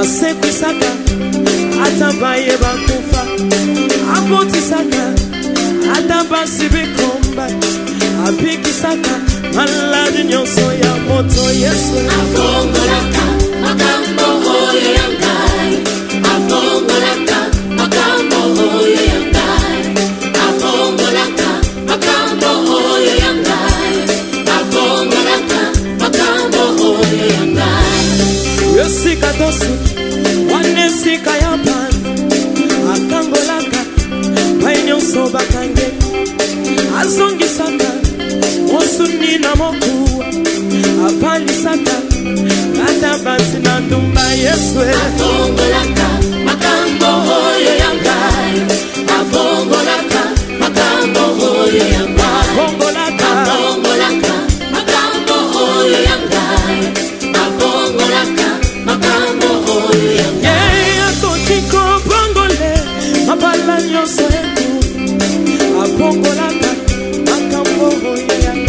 asekwisaka atabaye bakufa abotisaka atabasibikomba apikisaka maladi nyonso ya moto Yesu abongolaka makambo oyo ya ngai abongolaka makambo oyo ya ngai abongolaka makambo oyo ya ngai abongolaka makambo oyo ya ngai yosika tosu wanesika ya bantu akangolaka bainyoso bakange azongisaka osuni na mokuwa apalisaka atabasi na ndumba Yesu abongolaka makambo oyo ya ngai abongolaka makambo oyo ya ngai abongolaka makambo oyo ya ngai abongolaka makambo oyo ya ngai atotiko bongole mabala nyonso yetu abongolaka makambo oyo ya ngai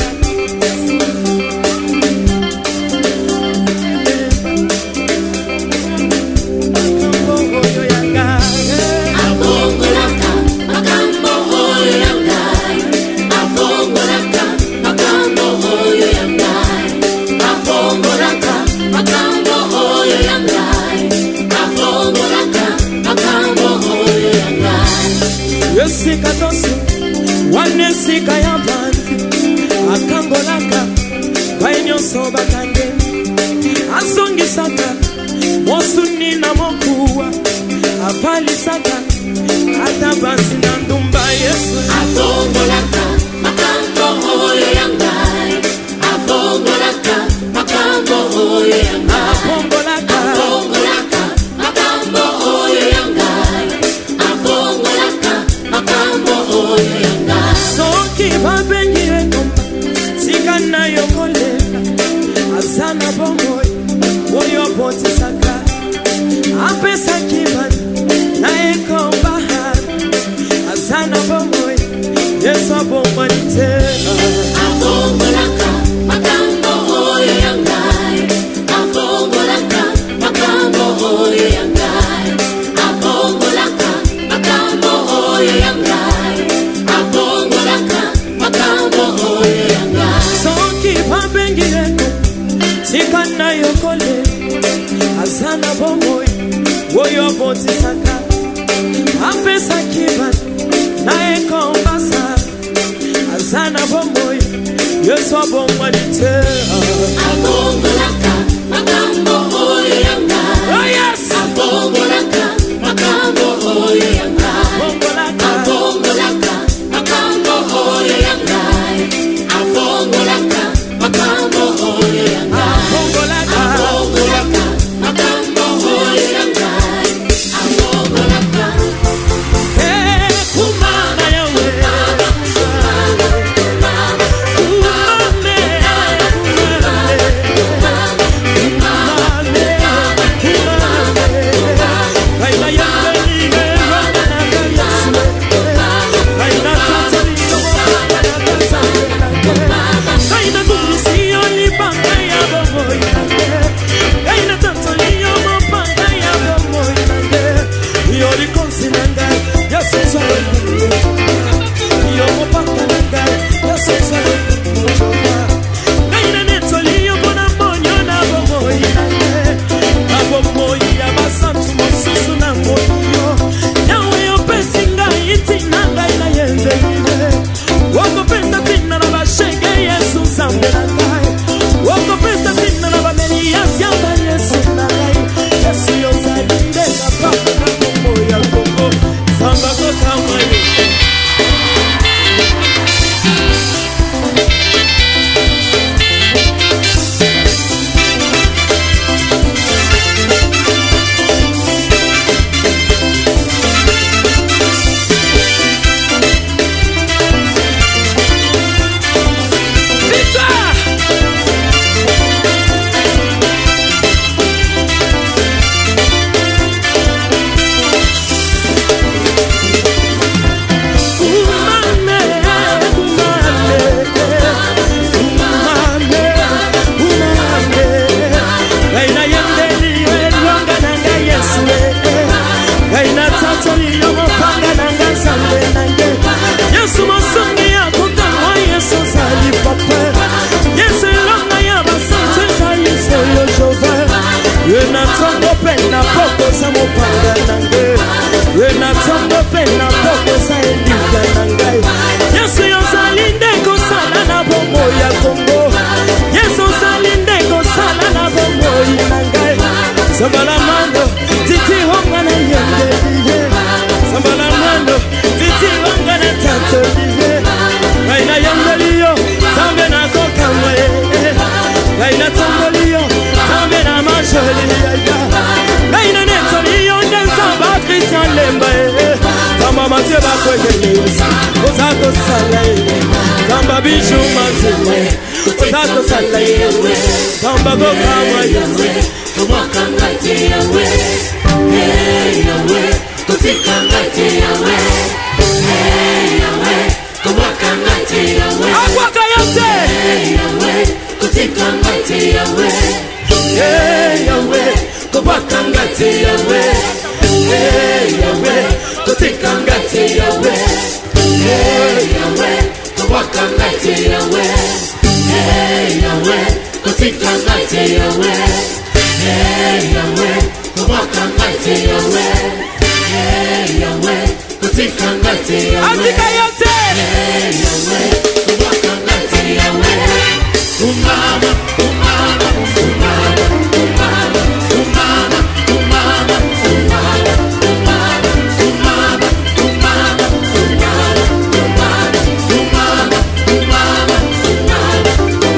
Yosika tosu wanesika ya bantu akangolaka bainyoso bakange azongisaka mosuni na mokuwa apalisaka atabasi na ndumba Yesu abongolaka makambo oyo ya ngai abongolaka makambo oyo ya ngai abongolaka makambo oyo ya ngai abongolaka makambo oyo ya ngai soki babengire komba tika na yokolela azana bomoi oyo botisaka apesaki bana na ekomba azana bomoi Yesu abongwanite abongolaka makambo oyo ya ngai abongolaka makambo oyo ya ngai abongolaka makambo oyo ya ngai abongolaka makambo oyo ya ngai soki babengire tika na yokole azana bomoi oyo botisaka apesaki bana na ekombasa azana bomoi Yesu abongwanite abongolaka makambo oyo ya ngai oh yes abongolaka makambo oyo ya ngai abongolaka makambo oyo ya ngai abongolaka makambo oyo ya ngai abongolaka makambo oyo ya ngai abongolaka kumana yawe kumana Sato sata yawe Kamba go kama yawe Kumwaka ngati yawe Hey yawe Kutika ngati yawe Hey yawe Kumwaka ngati yawe Akwaka yote Hey yawe Kutika ngati yawe Hey yawe Kumwaka ngati yawe Hey yawe Kutika ngati yawe Hey yawe Kumwaka ngati yawe Hey yawe Kutika ngati yawe Hey Yahweh, kumwaka ngati Yahweh. Hey Yahweh, kutika ngati Yahweh. Atika yote Hey Yahweh, kumwaka ngati Yahweh. Kumama, kumama, kumama, kumama, kumama, kumama, kumama, kumama, kumama, kumama, kumama, kumama, kumama, kumama,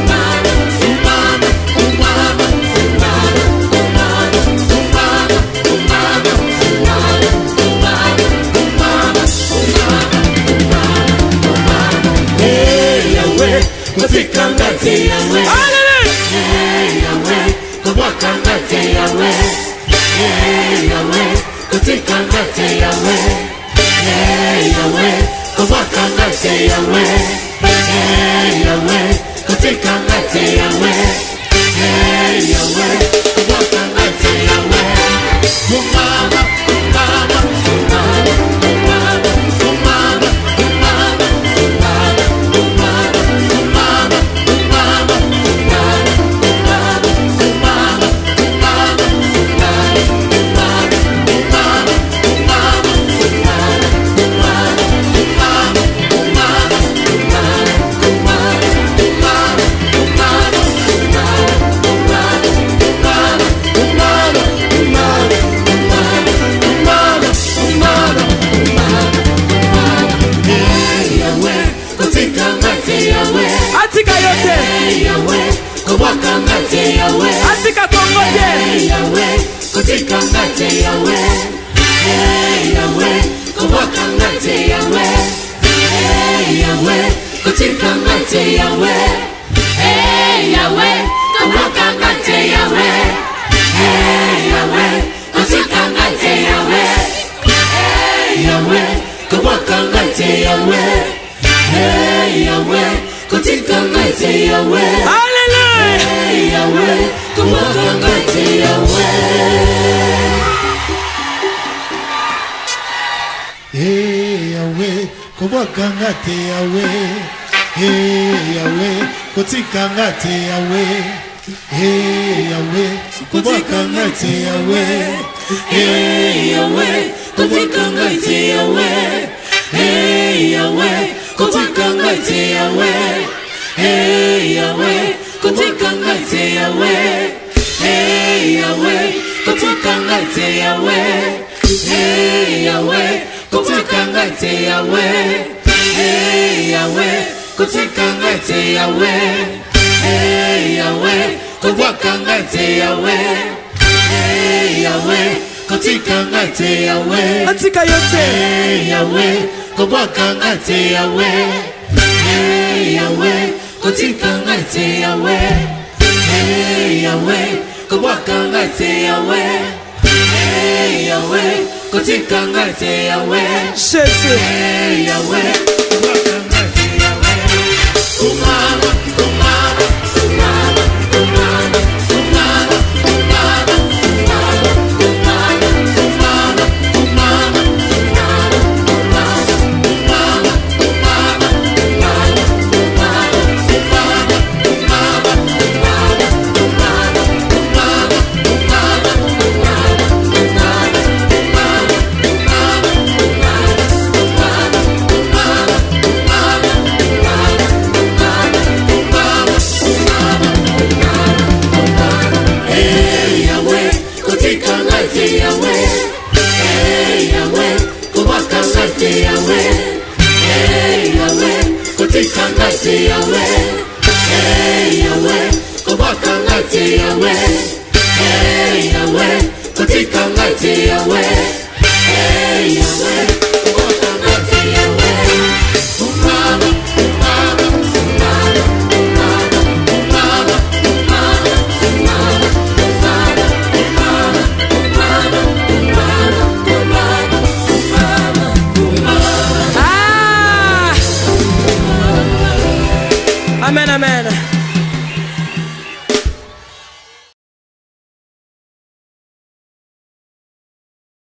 kutika ngati Yahweh. Hey Yahweh, kumwaka ngati Yahweh. Hey Yahweh, kutika ngati Yahweh. Hey Yahweh, kumwaka ngati Yahweh. Hey Yahweh, kutika ngati Yahweh. Hey Yahweh, kumwaka ngati Yahweh. Kumama, kumama, kumama, kumama, kumama, kumama, kumama, kumama. Atika yote Hey Yahweh, kumwaka ngati Yahweh. Atika kongoje Hey Yahweh, kutika ngati Yahweh. Hey Yahweh, kumwaka ngati Yahweh. Hey Yahweh, kutika ngati Yahweh. Hey Yahweh, kumwaka ngati Yahweh. Hey Yahweh, kutika ngati Yahweh. Hey Yahweh, kumwaka ngati Yahweh. Hey Yahweh, kutika ngati Yahweh. Hallelujah Hey Yahweh, kumwaka ngati Yahweh. Hey Yahweh, kumwaka ngati Yahweh. Hey Yahweh, kutika ngati Yahweh. Hey Yahweh, kumwaka ngati Yahweh. Hey Yahweh, kutika ngati Yahweh. Hey Yahweh, kutika ngati Yahweh. Hey Yahweh, kutika ngati Yahweh. Hey Yahweh, kutika ngati Yahweh. Hey Yahweh, kutika ngati Yahweh. Hey Yahweh, kutika ngati Yahweh. Hey Yahweh, kutika ngati Yahweh. Hey Yahweh, kutika ngati Yahweh. Atika yote Hey Yahweh, kumwaka ngati Yahweh. Hey Yahweh, kutika ngati Yahweh. Hey Yahweh, kumwaka ngati Yahweh. Hey Yahweh, kutika ngati Yahweh. Shese Hey Yahweh, kumwaka ngati Yahweh. Kumama, kumama, kumama, kumama, kumama, kumama, kumama, kumama, kumama, kumama, kutika ngati Yahweh. Hey Yahweh, kumwaka ngati Yahweh. Hey Yahweh, kutika ngati Yahweh. Hey Yahweh, kumwaka ngati Yahweh. Kumama, kumama, kumama, kumama, kumama. Amen, amen.